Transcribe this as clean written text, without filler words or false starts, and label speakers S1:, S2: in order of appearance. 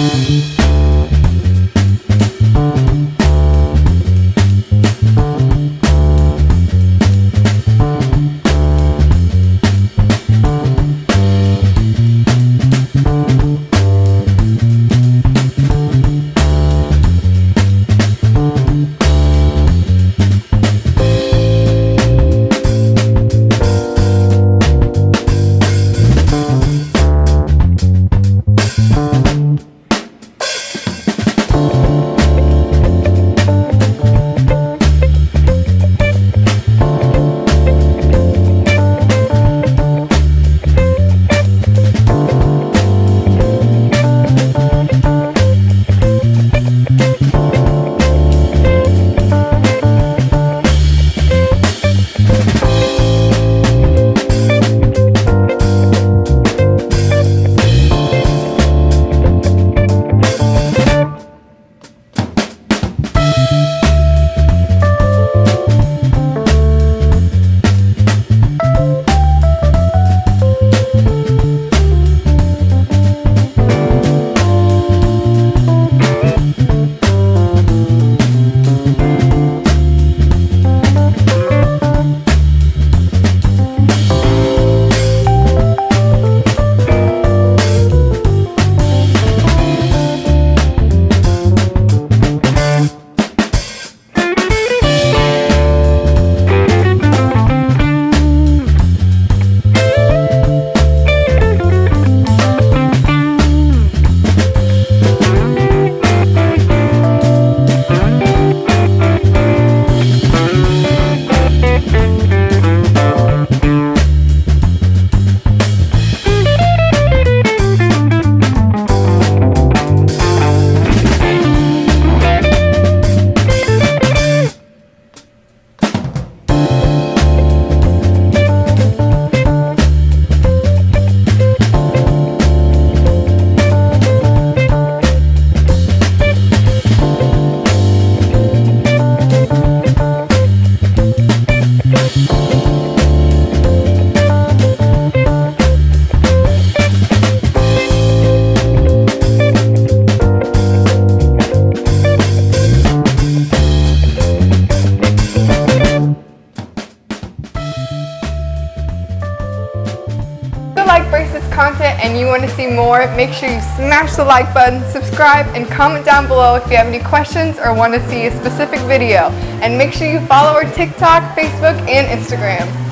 S1: like Bracelets content and you want to see more, make sure you smash the like button, subscribe, and comment down below if you have any questions or want to see a specific video. And make sure you follow our TikTok, Facebook, and Instagram.